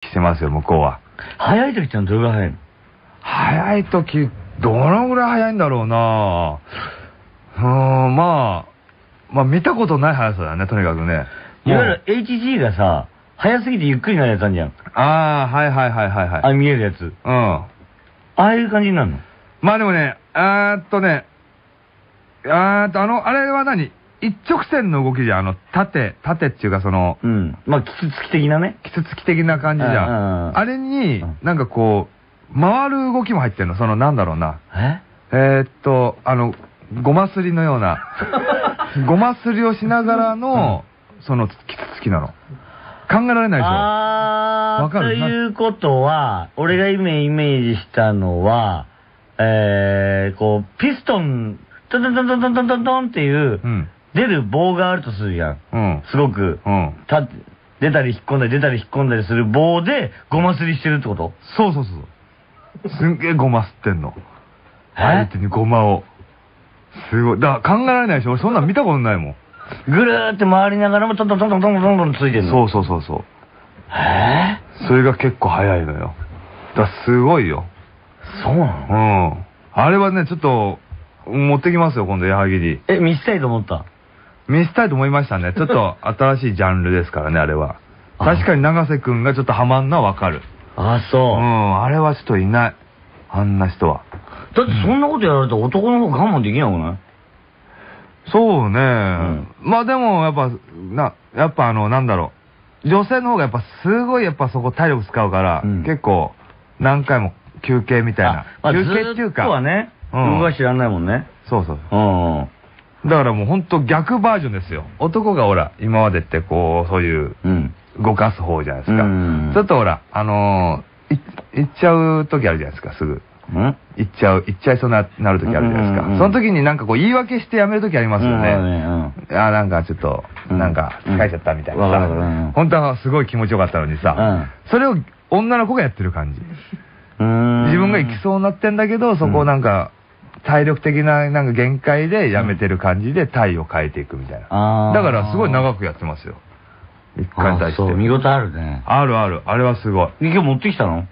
してますよ、向こうは。 早い時ってのはどれぐらい早いの？ 早い時、どのぐらい早いんだろうな。まあ見たことない速さだね、とにかくね。 いわゆる HG がさ、早すぎてゆっくりなるやつあるじゃん。 ああ、はいはいはいはいはい。 あ、見えるやつ。 ああいう感じになるの？ まあでもね、あれは何？一直線の動きじゃん、縦っていうかまあ、キツツキ的なね。 キツツキ的な感じじゃん。あれに、なんかこう、回る動きも入ってんの、なんだろうな。ごますりのような、ごますりをしながらの、キツツキなの。考えられないでしょ。わかる？ ということは、俺がイメージしたのは、こう、ピストン、トントントントントントントントンっていう、出る棒があるとするじゃん。すごく。出たり引っ込んだり出たり引っ込んだりする棒でごますりしてるってこと？ そうそうそう。すんげえごますってんの。相手にごまを。すごい。だから考えられないでしょ。俺そんなん見たことないもん。 ぐるーって回りながらもトントントントントントントンついてんの。 そう。それが結構早いのよ。だからすごいよ。 そうなの？あれはね、ちょっと、持ってきますよ、今度、矢作に。 見せたいと思った？ 見せたいと思いましたね。ちょっと新しいジャンルですからね、あれは。確かに永瀬くんがちょっとハマんのはわかる。 あ、そう。 あれはちょっといない。あんな人は。 だってそんなことやられたら男の方我慢できなくない？ そうね。まあでも、やっぱなんだろう。女性の方がやっぱすごいそこ体力使うから、結構何回も休憩みたいな。休憩っていうか。 ずっとはね、動かしてらんないもんね。 そう。だからもうほんと逆バージョンですよ。男がほら、今までってこう、そういう、動かす方じゃないですか。ちょっとほら、行っちゃう時あるじゃないですか、すぐ。行っちゃいそうなる時あるじゃないですか。その時になんかこう言い訳してやめる時ありますよね。なんかちょっと、なんか疲れちゃったみたいなさ。本当はすごい気持ちよかったのにさ、それを女の子がやってる感じ。自分が行きそうになってんだけど、そこをなんか、体力的ななんか限界でやめてる感じで体を変えていくみたいな。だからすごい長くやってますよ。一回に対して。 そう、見事あるね。 ある。あれはすごい。 今日持ってきたの？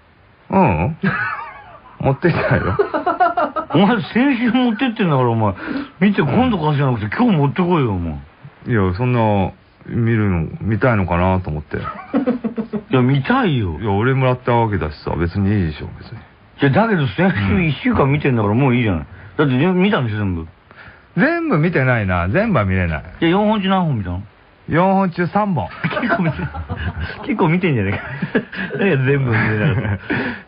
持ってきたよ。 お前先週持ってってんだからお前。見て今度貸すじゃなくて今日持ってこいよお前。 いや、そんな、見たいのかなと思って。 いや、見たいよ。 いや、俺もらったわけだしさ、別にいいでしょ、別に。 いや、だけど先週1週間見てんだからもういいじゃない。だって見たんでしょ、全部。 全部見てないな。全部は見れない。 じゃあ4本中何本見たの ？4本中3本。 結構見てんじゃねえか。何が全部見れなかった。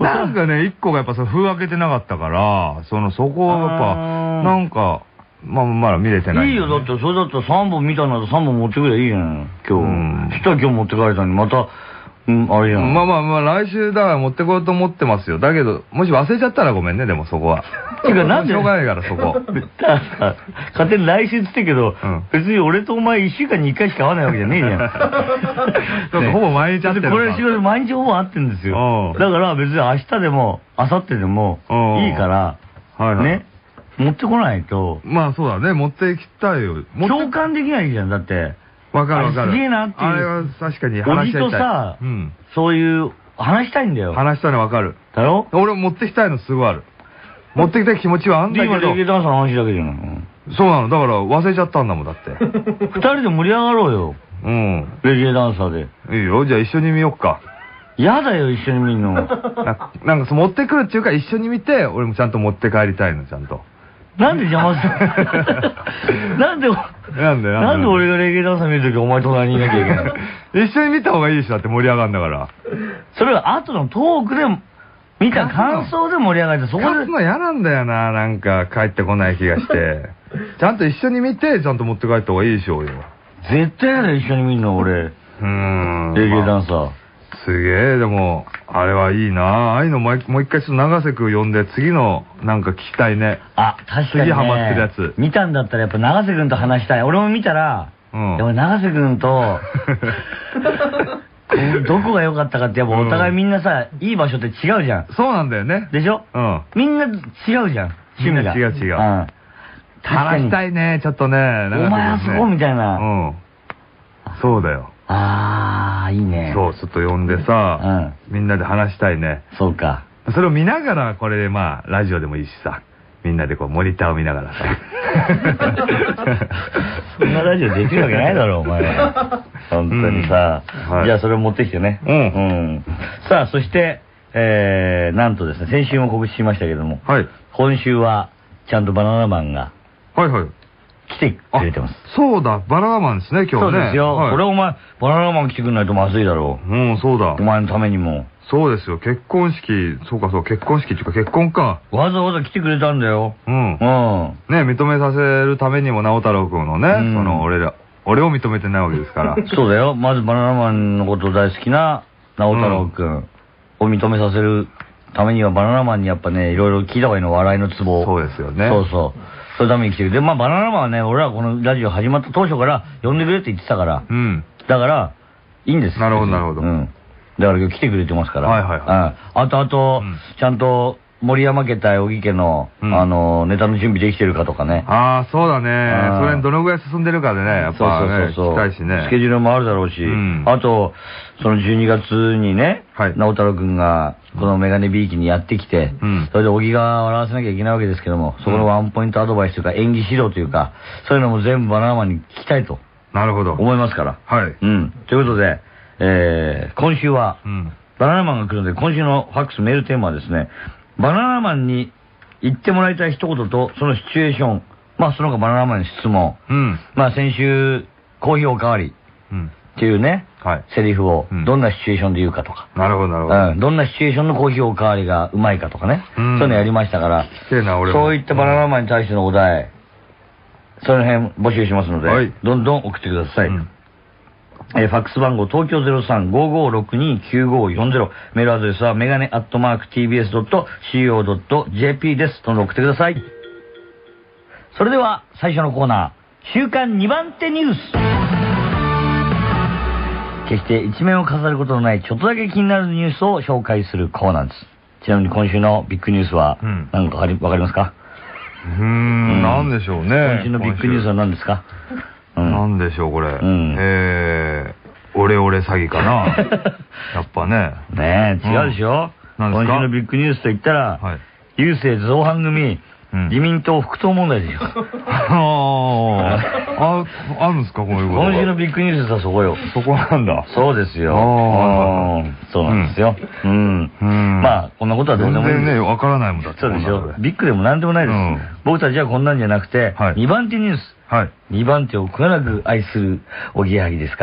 なんかね、1個がやっぱ封開けてなかったから、そこをやっぱ、なんか、まだ見れてない。 いいよ、だってそれだったら3本見たんだと3本持ってくればいいじゃない今日。したら今日持って帰れたのに、また、あれやん。 来週だから持ってこようと思ってますよ。だけど、もし忘れちゃったらごめんね、でもそこは。 てか、なんでしょうがないから、そこ。 勝手に来週つってけど、別に俺とお前1週間に1回しか会わないわけじゃねえじゃん。だってほぼ毎日会ってる。 これ仕事毎日ほぼ会ってるんですよ。だから別に明日でも、明後日でも、いいから、ね、持ってこないと。 まあそうだね、持ってきたいよ。 共感できないじゃん、だって。 わかる。 すげえなっていう。 あれは確かに話したい。 おじとさ、そういう、話したいんだよ。 話したいのわかる。 だろ？ 俺持ってきたいのすごいある。持ってきたい気持ちはあんだけど。 今レゲエダンサーの話だけじゃない。 そうなの。だから忘れちゃったんだもん、だって。 2人で盛り上がろうよ。レゲエダンサーで。 いいよ。じゃあ一緒に見よっか。 やだよ、一緒に見んの。 なんか持ってくるっていうか一緒に見て、俺もちゃんと持って帰りたいの、ちゃんと。 なんで邪魔するなんで俺がレゲエダンサー見るときお前隣にいなきゃいけない一緒に見た方がいいでしょ、だって盛り上がるんだから。 それは後のトークで見た感想で盛り上がる。そこで。 勝つの嫌なんだよな、なんか帰ってこない気がして。ちゃんと一緒に見て、ちゃんと持って帰った方がいいでしょうよ。 絶対やだよ、一緒に見るの、俺。レゲエダンサー。 すげえ、でも、あれはいいな。ああいうのもう一回ちょっと永瀬くん呼んで、次のなんか聞きたいね。 あ、確かにね。 次ハマってるやつ。 見たんだったらやっぱ永瀬くんと話したい。俺も見たら、やっぱ永瀬くんと、どこが良かったかってやっぱお互いみんなさ、いい場所って違うじゃん。 そうなんだよね。 でしょ？みんな違うじゃん。趣味が。 違う。話したいね、ちょっとね。 お前はそこみたいな。 そうだよ。 ああ、いいね。 そう、ちょっと呼んでさ、みんなで話したいね。 そうか。 それを見ながら、これでまあ、ラジオでもいいしさ、みんなでこう、モニターを見ながらさ。 そんなラジオできるわけないだろ、お前。本当にさ。じゃあ、それを持ってきてね。さあ、そして、なんとですね、先週も告知しましたけども、今週は、ちゃんとバナナマンが、来てくれてます。 そうだ、バナナマンですね、今日ね。 そうですよ。これお前、バナナマン来てくれないとまずいだろう。 そうだ。 お前のためにも。 そうですよ、結婚式、そうかそう、結婚式っていうか結婚か。 わざわざ来てくれたんだよ。 ね、認めさせるためにも直太朗君のね、その、俺を認めてないわけですから。 そうだよ。まずバナナマンのこと大好きな直太朗君を認めさせるためにはバナナマンにやっぱね、いろいろ聞いた方がいいの、笑いのツボ。 そうですよね。 そうそう。そのために来てる。で、まあバナナマンはね、俺らこのラジオ始まった当初から呼んでくれって言ってたから。だから、いいんです。 なるほど、なるほど。 だから今日来てくれてますから。あと、ちゃんと森山家対小木家の、ネタの準備できてるかとかね。 ああ、そうだね。それにどのぐらい進んでるかでね、やっぱね、聞きたいしね。 スケジュールもあるだろうし。あと、その12月にね、直太朗君が、このメガネビーキにやってきて、それで小木が笑わせなきゃいけないわけですけども、そこのワンポイントアドバイスというか演技指導というか、そういうのも全部バナナマンに聞きたいと。 なるほど。 思いますから。ということで、今週は、バナナマンが来るので、今週のファックスメールテーマはですね、バナナマンに言ってもらいたい一言と、そのシチュエーション、まあその他バナナマンに質問、まあ先週、コーヒーおかわりっていうね、セリフをどんなシチュエーションで言うかとか。 なるほど、なるほど。 どんなシチュエーションのコーヒーおかわりがうまいかとかね。そういうのやりましたから、そういったバナナマンに対してのお題、その辺募集しますので、どんどん送ってください。ファックス番号東京 03-5562-9540 メールアドレスはメガネ@tbs.co.jp です。どんどん送ってください。それでは最初のコーナー、週刊2番手ニュース。決して一面を飾ることのないちょっとだけ気になるニュースを紹介するコーナーです。ちなみに今週のビッグニュースは何かわかりますか？ なんでしょうね。 今週のビッグニュースは何ですか？ なんでしょう、これ。オレオレ詐欺かな。やっぱね。 ねえ、違うでしょ。今週のビッグニュースと言ったら、郵政造反組、自民党副党問題でしょ。 あるんですか、こういうこと。 今週のビッグニュースはそこよ。 そこなんだ。 そうですよ。そうなんですよ。まあ、こんなことはどうでもいい。 全然ね、わからないもんだって。 そうでしょ。ビッグでもなんでもないです。僕たちはこんなんじゃなくて、2番手ニュース。2番手をこよなく愛するおぎやはぎですから。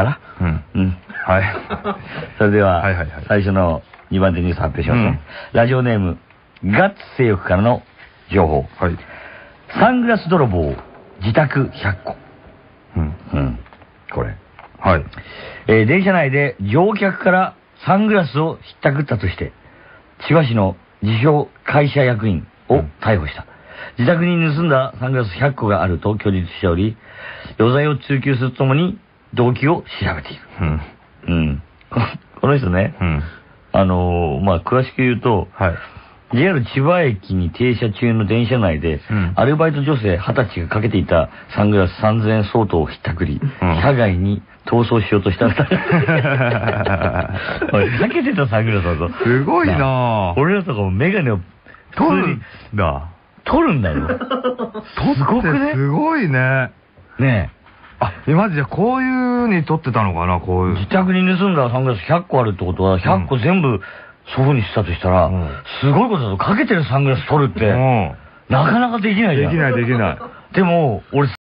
それでは、最初の2番手ニュース発表しますね。ラジオネーム、ガッツ性欲からの情報。サングラス泥棒、自宅100個。これ。電車内で乗客からサングラスをひったくったとして、千葉市の自称会社役員を逮捕した。自宅に盗んだサングラス100個があると供述しており、余罪を追及するとともに動機を調べている。この人ね、まあ詳しく言うと、JR 千葉駅に停車中の電車内で、アルバイト女性20歳がかけていたサングラス3000円相当をひったくり、車外に逃走しようとしたんだ。かけてたサングラスだぞ。 すごいなぁ。 俺らとかもメガネを取るんだ。 取るんだよ。 すごくね。すごいね。 ねえ。マジでこういう風に撮ってたのかな、こういう。 自宅に盗んだサングラス100個あるってことは、100個全部そういう風にしたとしたら、すごいことだと。かけてるサングラス取るって、なかなかできないじゃん。 できない。 でも、俺